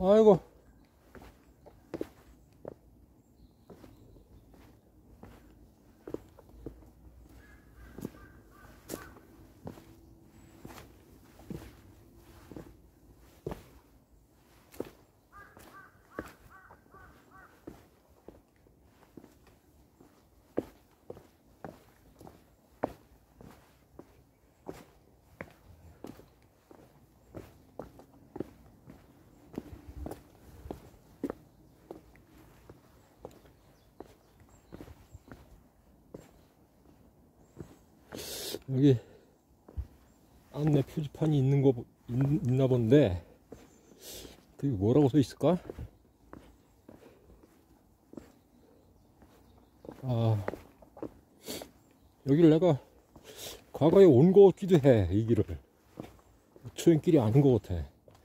아이고. 여기 안내 표지판이 있나 본데, 그게 뭐라고 써 있을까? 아, 여기를 내가 과거에 온 거 같기도 해. 이 길을 초행길이 아닌 것 같아.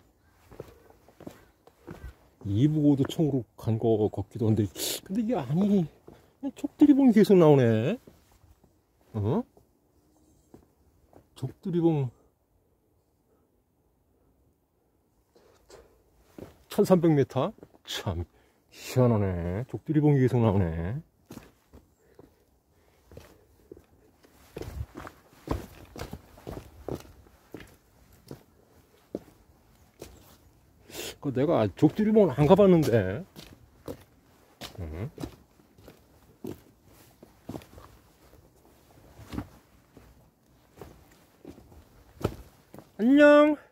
이부고도청으로 간 거 같기도 한데, 근데 이게 아니, 족두리봉이 계속 나오네. 어? 족두리봉 1300m? 참 희한하네. 족두리봉이 계속 나오네. 내가 족두리봉은 안 가봤는데. 안녕.